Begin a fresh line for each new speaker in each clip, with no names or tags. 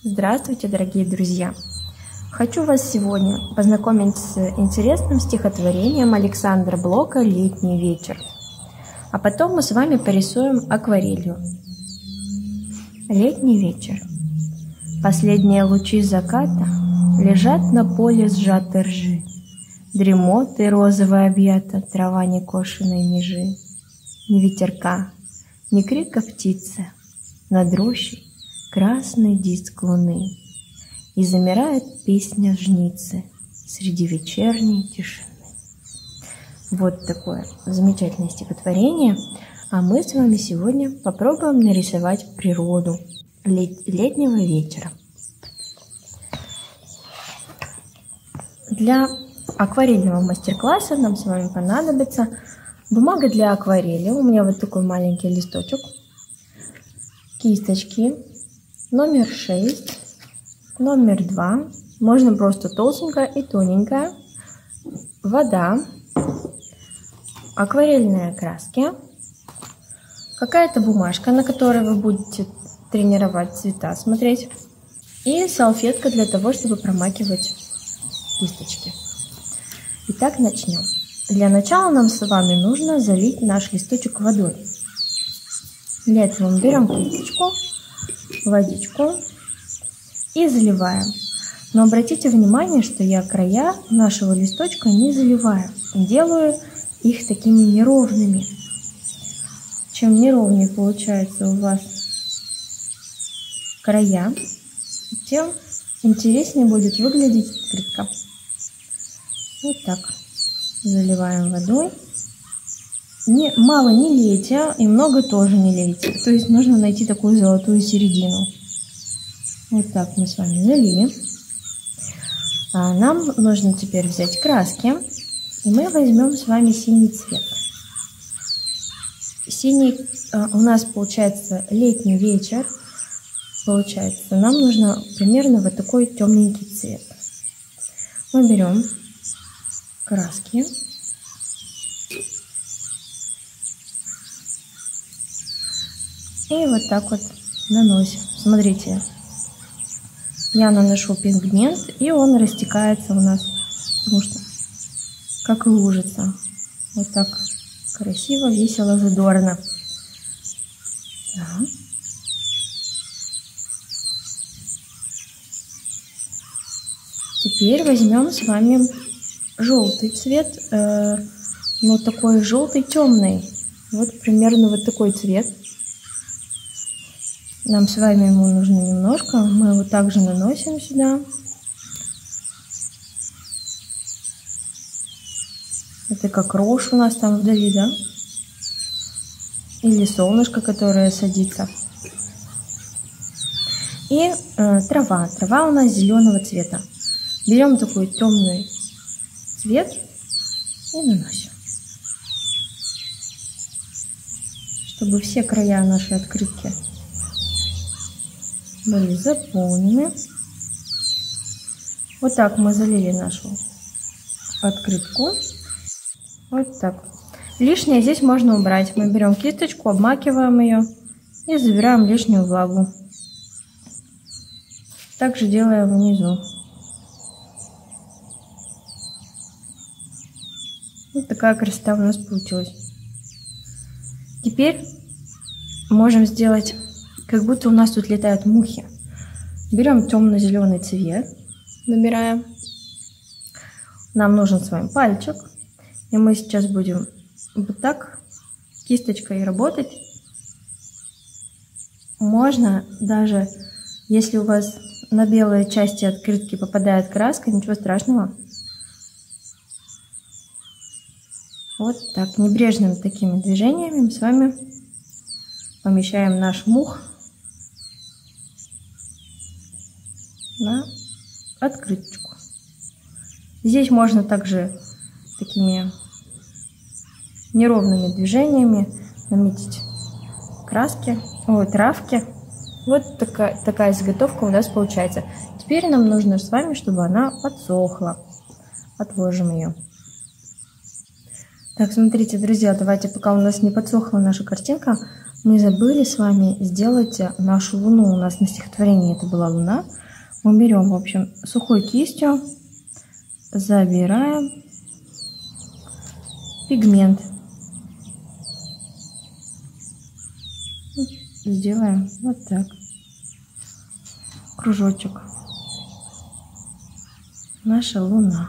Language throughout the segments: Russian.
Здравствуйте, дорогие друзья! Хочу вас сегодня познакомить с интересным стихотворением Александра Блока «Летний вечер». А потом мы с вами порисуем акварелью. Летний вечер. Последние лучи заката лежат на поле сжатой ржи. Дремотой розовой объята трава некошенной межи. Ни ветерка, ни крика птицы, над рощей красный диск луны, и замирает песня жницы среди вечерней тишины. Вот такое замечательное стихотворение. А мы с вами сегодня попробуем нарисовать природу летнего вечера. Для акварельного мастер-класса нам с вами понадобится бумага для акварели. У меня вот такой маленький листочек, кисточки, номер 6, номер 2, можно просто толстенькая и тоненькая, вода, акварельные краски, какая-то бумажка, на которой вы будете тренировать цвета, смотреть, и салфетка для того, чтобы промакивать кисточки. Итак, начнем. Для начала нам с вами нужно залить наш листочек водой. Для этого мы берем кисточку, водичку и заливаем. Но обратите внимание, что я края нашего листочка не заливаю. Делаю их такими неровными. Чем неровнее получается у вас края, тем интереснее будет выглядеть открытка. Вот так. Заливаем водой. Мало не лейте, и много тоже не лейте. То есть нужно найти такую золотую середину. Вот так мы с вами залили. А нам нужно теперь взять краски, и мы возьмем с вами синий цвет. Синий у нас получается летний вечер. Получается, нам нужно примерно вот такой темненький цвет. Мы берем краски. И вот так вот наносим. Смотрите, я наношу пигмент, и он растекается у нас, потому что как лужица. Вот так красиво, весело, задорно. Да. Теперь возьмем с вами желтый цвет, но такой желтый темный. Вот примерно вот такой цвет. Нам с вами ему нужно немножко. Мы его также наносим сюда. Это как рожь у нас там вдали, да? Или солнышко, которое садится. И трава. Трава у нас зеленого цвета. Берем такой темный цвет и наносим. Чтобы все края нашей открытки были заполнены. Вот так мы залили нашу открытку. Вот так. Лишнее здесь можно убрать. Мы берем кисточку, обмакиваем ее и забираем лишнюю влагу. Также делаем внизу. Вот такая красота у нас получилась. Теперь можем сделать, как будто у нас тут летают мухи. Берем темно-зеленый цвет, набираем. Нам нужен с вами пальчик. И мы сейчас будем вот так кисточкой работать. Можно даже, если у вас на белые части открытки попадает краска, ничего страшного. Вот так, небрежными такими движениями мы с вами помещаем наш мух на открыточку. Здесь можно также такими неровными движениями наметить краски, травки. Вот такая заготовка у нас получается. Теперь нам нужно с вами, чтобы она подсохла. Отложим ее. Так, смотрите, друзья, давайте, пока у нас не подсохла наша картинка, Мы забыли с вами сделать нашу луну. У нас на стихотворении это была луна. Мы берем, в общем, сухой кистью, забираем пигмент. Сделаем вот так. Кружочек. Наша луна.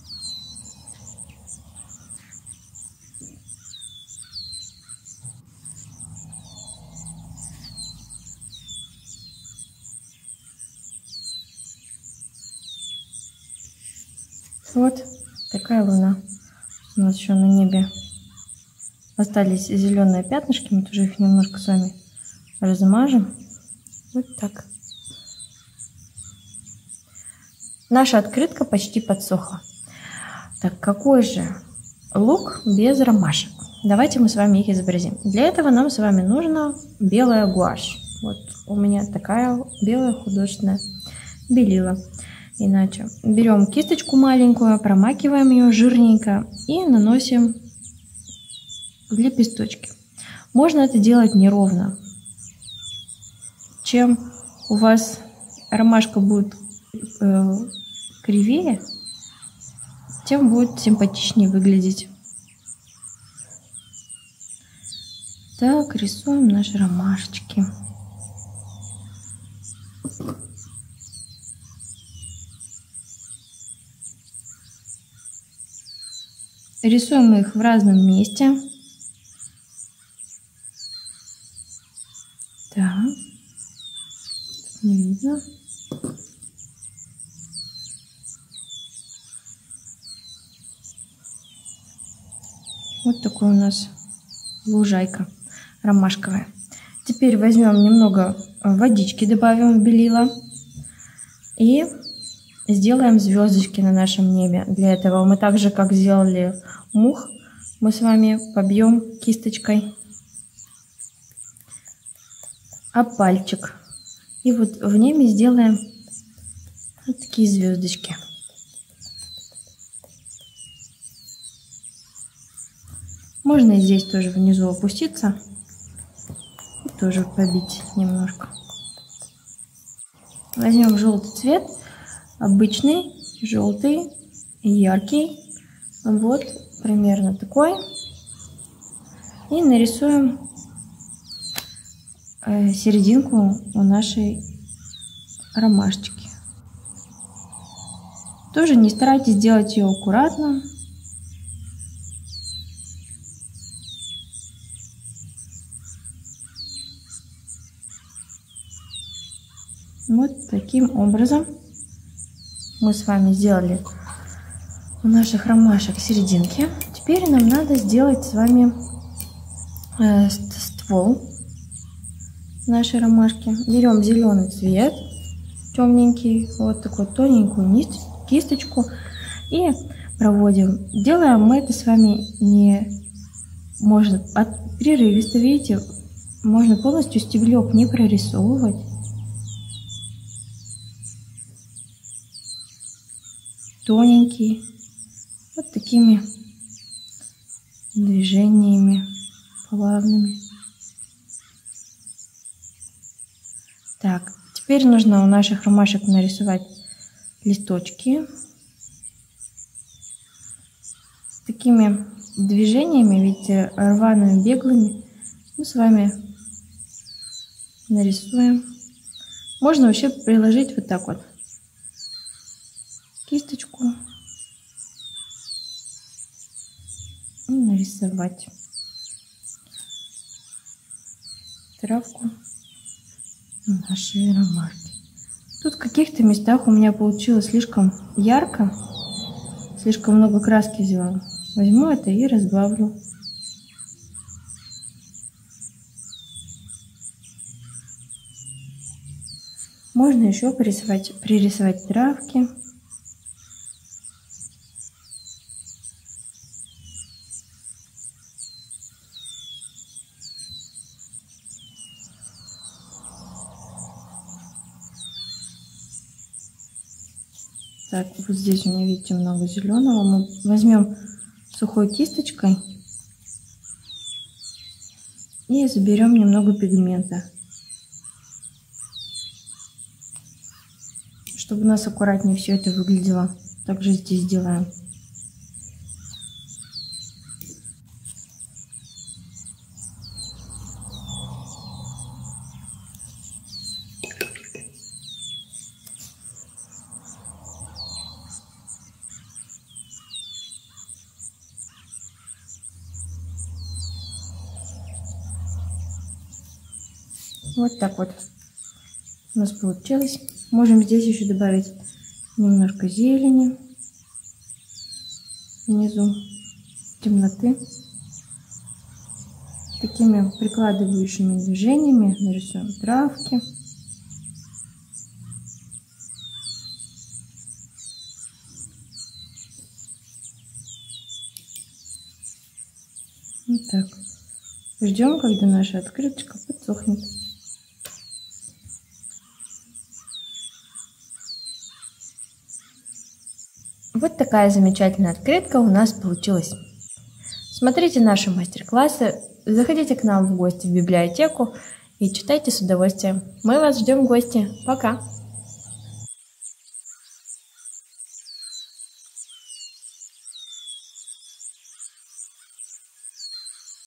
Вот такая луна. У нас еще на небе остались зеленые пятнышки. Мы тоже их немножко с вами размажем. Вот так. Наша открытка почти подсохла. Так, какой же лук без ромашек? Давайте мы с вами их изобразим. Для этого нам с вами нужна белая гуашь. Вот у меня такая белая художественная белила. Иначе берем кисточку маленькую, промакиваем ее жирненько и наносим в лепесточки. Можно это делать неровно. Чем у вас ромашка будет кривее, тем будет симпатичнее выглядеть. Так, рисуем наши ромашечки. Рисуем их в разном месте. Так, не видно. Вот такой у нас лужайка ромашковая. Теперь возьмем немного водички, добавим в белила и сделаем звездочки на нашем небе. Для этого мы так же, как сделали мух, мы с вами побьем кисточкой об пальчик. И вот в небе сделаем вот такие звездочки. Можно и здесь тоже внизу опуститься и тоже побить немножко. Возьмем желтый цвет, обычный, желтый, яркий, вот примерно такой, и нарисуем серединку у нашей ромашечки. Тоже не старайтесь делать ее аккуратно. Вот таким образом мы с вами сделали у наших ромашек серединки. Теперь нам надо сделать с вами ствол нашей ромашки. Берем зеленый цвет, темненький, вот такую тоненькую кисточку и проводим. Делаем мы это с вами не можно прерывисто, видите, можно полностью стеблек не прорисовывать. Тоненький, вот такими движениями плавными. Так, теперь нужно у наших ромашек нарисовать листочки. Такими движениями, видите, рваными, беглыми мы с вами нарисуем. Можно вообще приложить вот так вот кисточку и нарисовать травку нашей ромашки. Тут в каких-то местах у меня получилось слишком ярко, слишком много краски взяла. Возьму это и разбавлю. Можно еще пририсовать травки. Так, вот здесь у меня, видите, много зеленого. Мы возьмем сухой кисточкой И заберем немного пигмента, чтобы у нас аккуратнее все это выглядело. Также здесь делаем. Вот так вот у нас получилось. Можем здесь еще добавить немножко зелени внизу, темноты. Такими прикладывающими движениями нарисуем травки. Вот так. Ждем, когда наша открыточка подсохнет. Вот такая замечательная открытка у нас получилась. Смотрите наши мастер-классы, заходите к нам в гости в библиотеку и читайте с удовольствием. Мы вас ждем в гости. Пока!